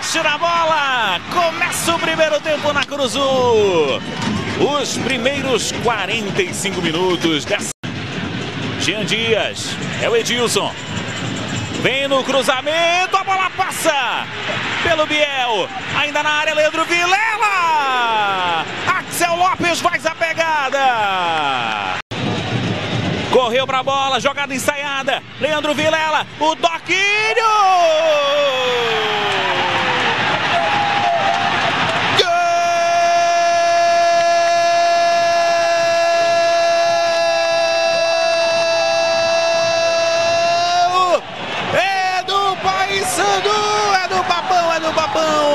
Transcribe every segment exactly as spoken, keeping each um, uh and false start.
Mexe na bola! Começa o primeiro tempo na Cruzul. Os primeiros quarenta e cinco minutos dessa... Jean Dias, é o Edilson. Vem no cruzamento, a bola passa pelo Biel. Ainda na área, Leandro Vilela. Axel Lopes faz a pegada. Correu pra bola, jogada ensaiada. Leandro Vilela, o toquinho. É do Papão, é do Papão!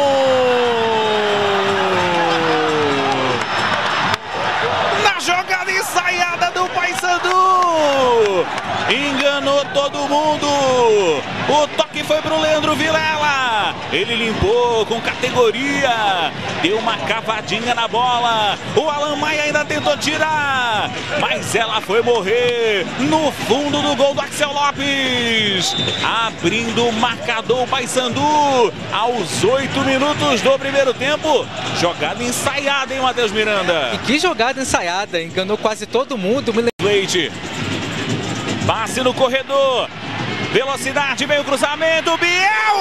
Na jogada ensaiada do Paysandu! Enganou todo mundo! O toque foi pro Leandro Vilela! Ele limpou com categoria! Deu uma cavadinha na bola! O Alan Maia ainda tentou tirar! Mas ela foi morrer no fundo do gol do Axel Lopes! Abrindo o marcador Paysandu aos oito minutos do primeiro tempo. Jogada ensaiada, hein, Matheus Miranda? E que jogada ensaiada! Enganou quase todo mundo. Leite. Passe no corredor. Velocidade, veio o cruzamento. Biel!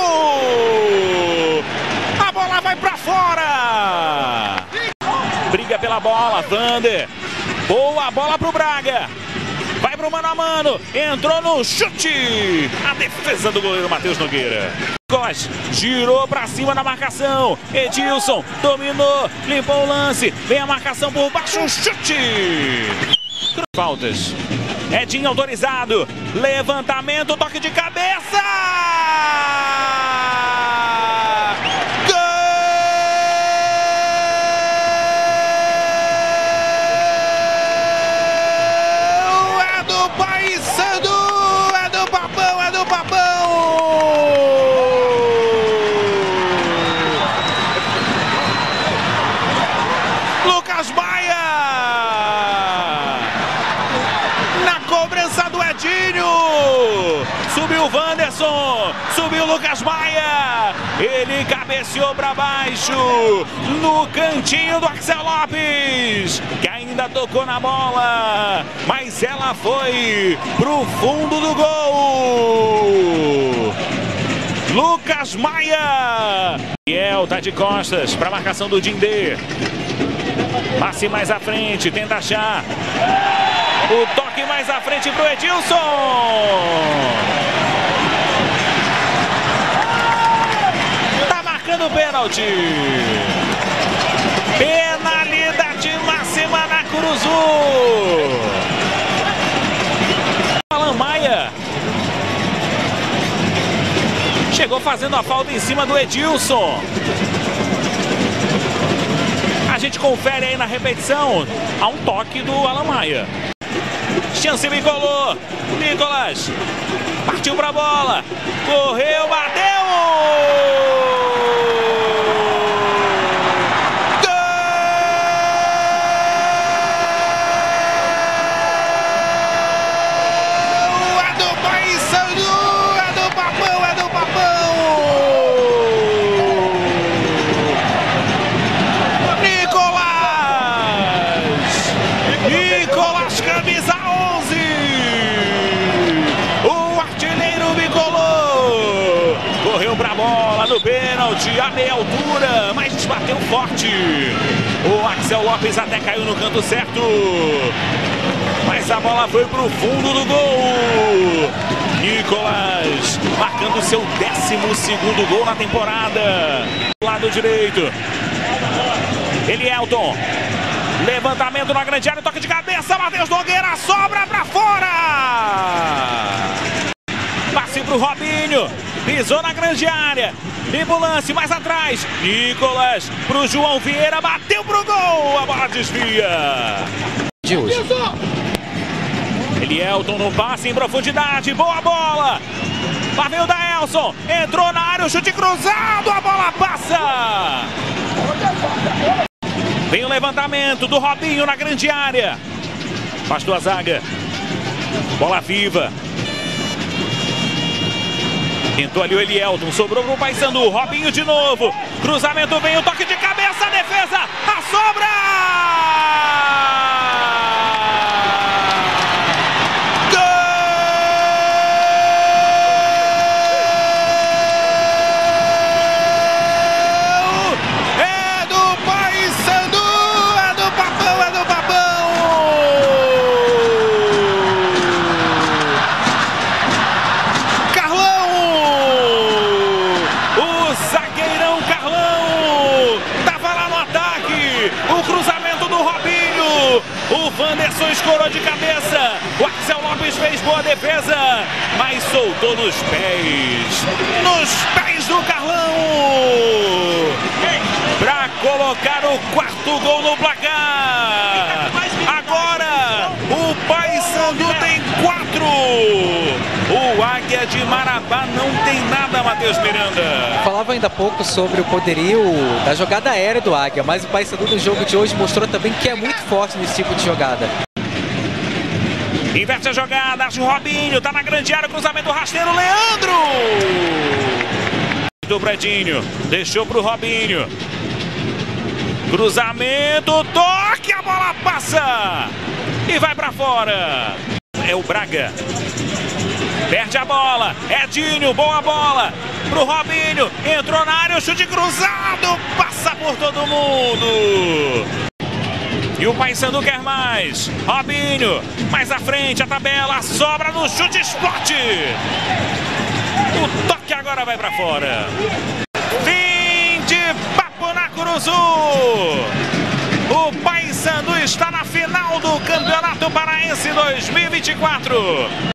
A bola vai pra fora. Briga pela bola, Vander. Boa bola pro Braga. Vai pro mano a mano. Entrou no chute. A defesa do goleiro Matheus Nogueira. Góes girou pra cima da marcação. Edilson dominou, limpou o lance. Vem a marcação por baixo, um chute. Faltas. Edinho autorizado. Levantamento, toque de cabeça. Lucas Maia! Na cobrança do Edinho! Subiu o Wanderson! Subiu o Lucas Maia! Ele cabeceou para baixo! No cantinho do Axel Lopes! Que ainda tocou na bola! Mas ela foi pro fundo do gol! Lucas Maia! Biel tá de costas para a marcação do Dindê. Passe mais à frente, tenta achar. O toque mais à frente pro Edilson. Tá marcando o pênalti. Penalidade máxima na Cruzul. Alan Maia chegou fazendo a falta em cima do Edilson. A gente confere aí na repetição. Há um toque do Alan Maia. Chance Bicolor. Nicolas. Partiu pra bola. Correu, bateu. Do pênalti, a meia altura, mas bateu forte. O Axel Lopes até caiu no canto certo, mas a bola foi pro fundo do gol. Nicolas marcando seu décimo segundo gol na temporada. Lado direito, Elielton. Levantamento na grande área, toque de cabeça, Matheus Nogueira sobra pra fora. Passe pro Robinho. Pisou na grande área. Limpa o lance, mais atrás. Nicolas pro João Vieira. Bateu pro gol. A bola desvia. De hoje. Elielton no passe em profundidade. Boa bola. Lá veio o Daelson. Entrou na área, o chute cruzado. A bola passa. Vem o levantamento do Robinho na grande área. Afastou a zaga. Bola viva. Tentou ali o Elielton, sobrou pro Paysandu, Robinho de novo, cruzamento vem, o toque de cabeça, a defesa, a sobra! O cruzamento do Robinho, o Wanderson escorou de cabeça, o Axel Lopes fez boa defesa, mas soltou nos pés, nos pés do Carlão, para colocar o quarto gol no placar. Agora o Paysandu tem quatro, o Águia de Marabá não tem nada, Matheus Miranda. Falava ainda há pouco sobre o poderio da jogada aérea do Águia, mas o Paysandu no jogo de hoje mostrou também que é muito forte nesse tipo de jogada. Inverte a jogada, acha o Robinho, tá na grande área, cruzamento rasteiro, Leandro! Do Bredinho, deixou pro Robinho. Cruzamento, toque, a bola passa e vai pra fora. É o Braga. Perde a bola, Edinho, boa bola pro Robinho, entrou na área, o chute cruzado, passa por todo mundo. E o Paysandu quer mais, Robinho, mais à frente, a tabela, sobra no chute, explode. O toque agora vai pra fora. Fim de papo na Curuzu. O Paysandu está na final do Campeonato Paraense dois mil e vinte e quatro.